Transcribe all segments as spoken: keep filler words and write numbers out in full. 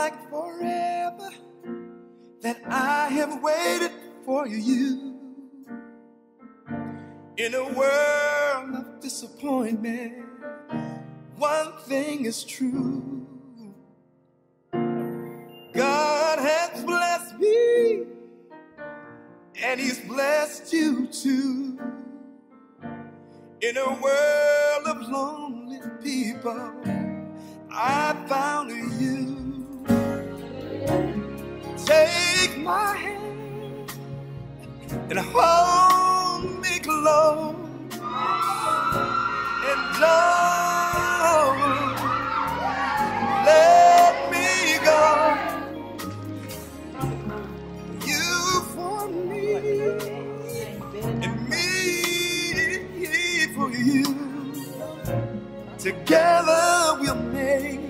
like forever that I have waited for you. In a world of disappointment, one thing is true. God has blessed me, and He's blessed you too. In a world of lonely people, I found you. Take my hand and hold me close, and don't let me go. You for me and me for you. Together we'll make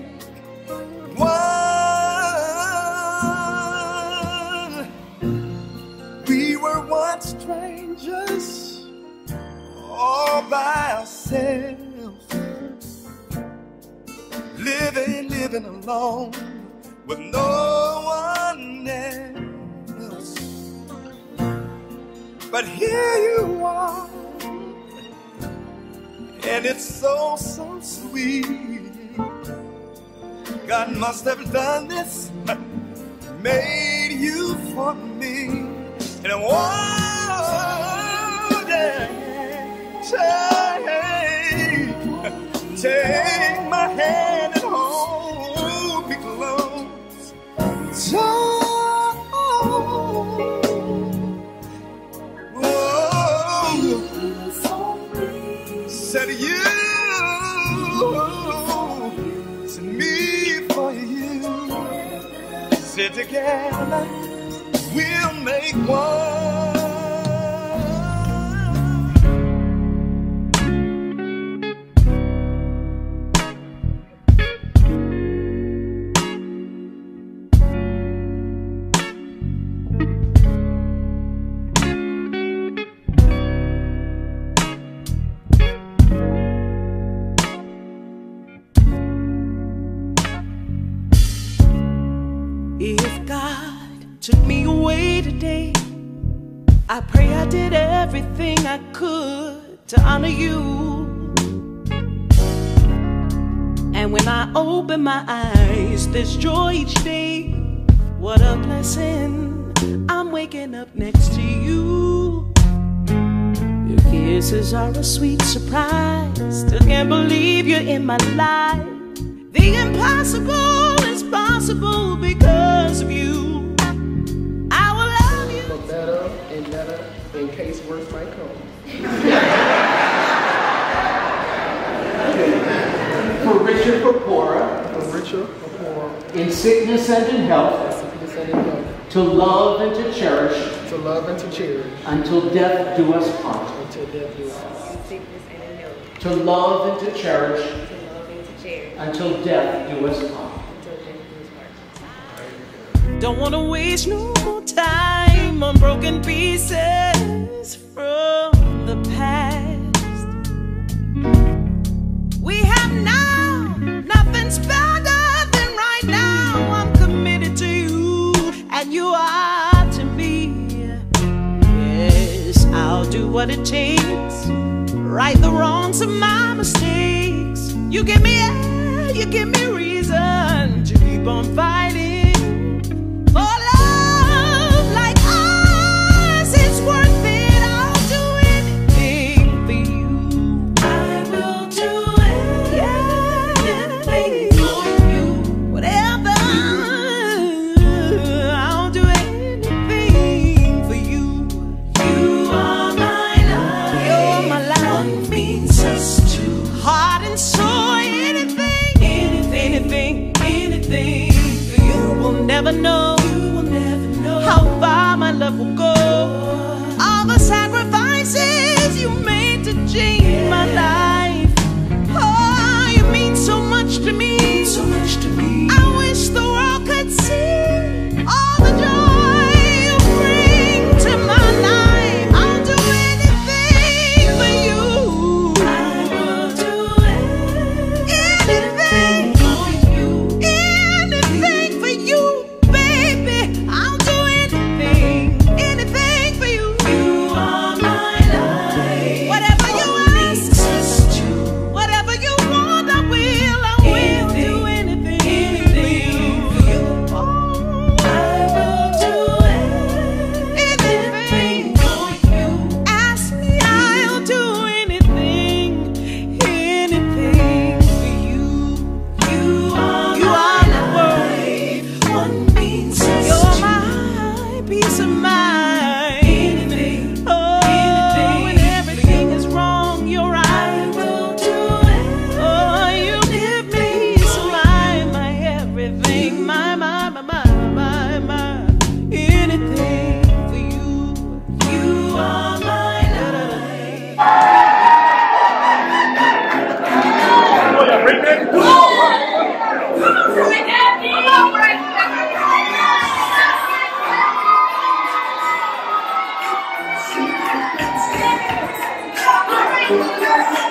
one. We were once strangers, all by ourselves, living, living alone with no one else. But here you are, and it's so, so sweet. God must have done this, made you for me. And I want to take, take my hand and hold me close. Don't, whoa, said you, to me for you. Sit together, we'll make one. If God took me away today, I pray I did everything I could to honor you. And when I open my eyes, there's joy each day. What a blessing, I'm waking up next to you. Your kisses are a sweet surprise. Still can't believe you're in my life. The impossible is possible because of you. I will love you. For better and better, in case worse might come. For richer, for poorer. For richer, for poorer. In sickness and in health. In sickness and in health. To love and to cherish. To love and to cherish. Until death do us part. Until death do us part. In sickness and in health. To love and to cherish. To love and to cherish. Until death do us part. Until death do us part. Don't wanna waste no more time on broken pieces from the past. We have now, nothing's better than right now. I'm committed to you, and you are to me. Yes, I'll do what it takes, right the wrongs of my mistakes. You give me air, you give me reason to keep on fighting. For love like ours is worth it. I'll do anything for you. I will do anything for you. Whatever, I'll do anything for you. You are my life. You're my life. One means us two. Heart and soul, anything, anything, anything, anything for you. Thank you.